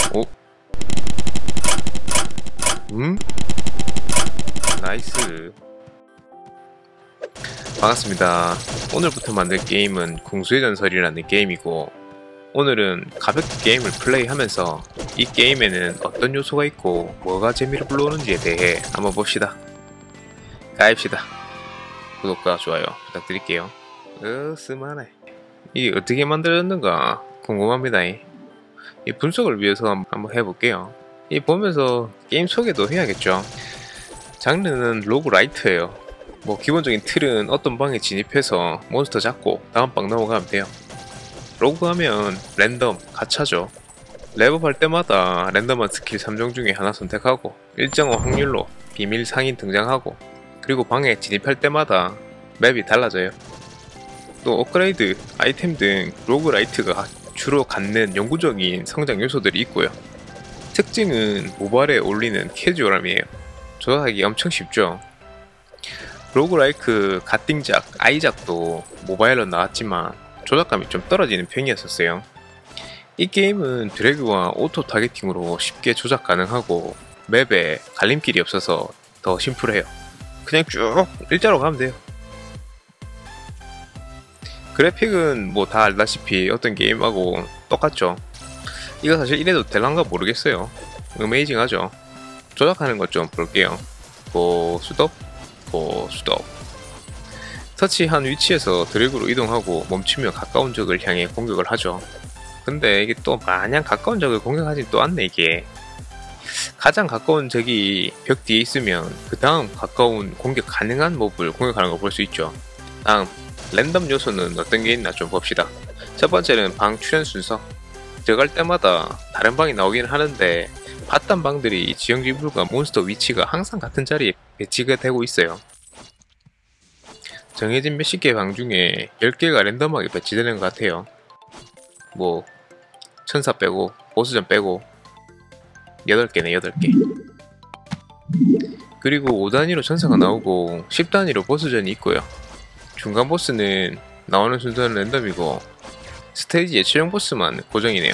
오? 나이스. 반갑습니다. 오늘부터 만들 게임은 궁수의 전설이라는 게임이고, 오늘은 가볍게 게임을 플레이하면서 이 게임에는 어떤 요소가 있고 뭐가 재미를 불러오는지에 대해 한번 봅시다. 가입시다. 구독과 좋아요 부탁드릴게요. 스마네. 이게 어떻게 만들어졌는가 궁금합니다. 이 분석을 위해서 한번 해볼게요. 이 보면서 게임 소개도 해야겠죠. 장르는 로그라이트예요. 뭐 기본적인 틀은 어떤 방에 진입해서 몬스터 잡고 다음 방 넘어가면 돼요. 로그하면 랜덤, 가차죠. 랩업할 때마다 랜덤한 스킬 3종 중에 하나 선택하고 일정한 확률로 비밀 상인 등장하고, 그리고 방에 진입할 때마다 맵이 달라져요. 또 업그레이드, 아이템 등 로그라이트가 주로 갖는 영구적인 성장 요소들이 있고요. 특징은 모발에 어울리는 캐주얼함이에요. 조작하기 엄청 쉽죠. 로그라이크 갓띵작, 아이작도 모바일로 나왔지만 조작감이 좀 떨어지는 편이었어요. 이 게임은 드래그와 오토 타겟팅으로 쉽게 조작 가능하고 맵에 갈림길이 없어서 더 심플해요. 그냥 쭉 일자로 가면 돼요. 그래픽은 뭐 다 알다시피 어떤 게임하고 똑같죠. 이거 사실 이래도 될란가 모르겠어요. 어메이징하죠. 조작하는 것 좀 볼게요. 보수덕, 보수덕. 터치한 위치에서 드래그로 이동하고 멈추며 가까운 적을 향해 공격을 하죠. 근데 이게 또 마냥 가까운 적을 공격하진 또 않네. 이게 가장 가까운 적이 벽 뒤에 있으면 그 다음 가까운 공격 가능한 몹을 공격하는 거 볼 수 있죠. 다음 랜덤 요소는 어떤 게 있나 좀 봅시다. 첫 번째는 방 출현 순서. 들어갈 때마다 다른 방이 나오긴 하는데 봤던 방들이 지형지물과 몬스터 위치가 항상 같은 자리에 배치가 되고 있어요. 정해진 몇십 개 방 중에 10개가 랜덤하게 배치되는 것 같아요. 뭐 천사 빼고 보스전 빼고 8개네 8개. 그리고 5단위로 천사가 나오고 10단위로 보스전이 있고요. 중간 보스는 나오는 순서는 랜덤이고 스테이지의 최종 보스만 고정이네요.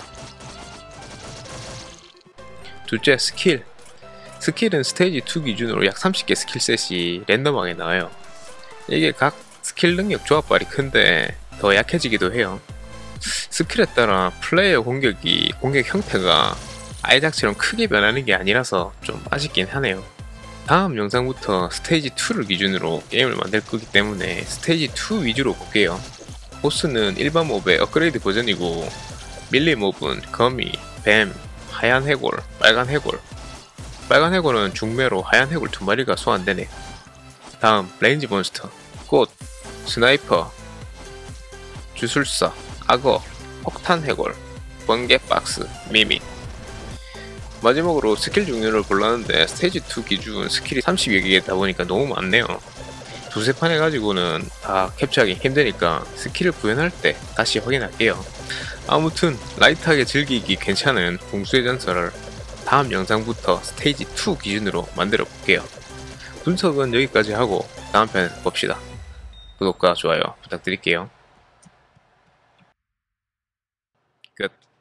둘째, 스킬. 스킬은 스테이지 2 기준으로 약 30개 스킬셋이 랜덤하게 나와요. 이게 각 스킬 능력 조합발이 큰데 더 약해지기도 해요. 스킬에 따라 플레이어 공격 형태가 아이작처럼 크게 변하는 게 아니라서 좀 아쉽긴 하네요. 다음 영상부터 스테이지 2를 기준으로 게임을 만들 거기 때문에 스테이지 2 위주로 볼게요. 보스는 일반 몹의 업그레이드 버전이고 밀리 몹은 거미, 뱀, 하얀 해골, 빨간 해골. 빨간 해골은 중매로 하얀 해골 2마리가 소환되네요. 다음 레인지 몬스터, 꽃, 스나이퍼, 주술사, 악어, 폭탄 해골, 번개 박스, 미미. 마지막으로 스킬 종류를 골랐는데 스테이지 2 기준 스킬이 30여 개다 보니까 너무 많네요. 두세 판 해가지고는 다 캡처하기 힘드니까 스킬을 구현할 때 다시 확인할게요. 아무튼 라이트하게 즐기기 괜찮은 궁수의 전설을 다음 영상부터 스테이지 2 기준으로 만들어 볼게요. 분석은 여기까지 하고 다음 편 봅시다. 구독과 좋아요 부탁드릴게요. 끝.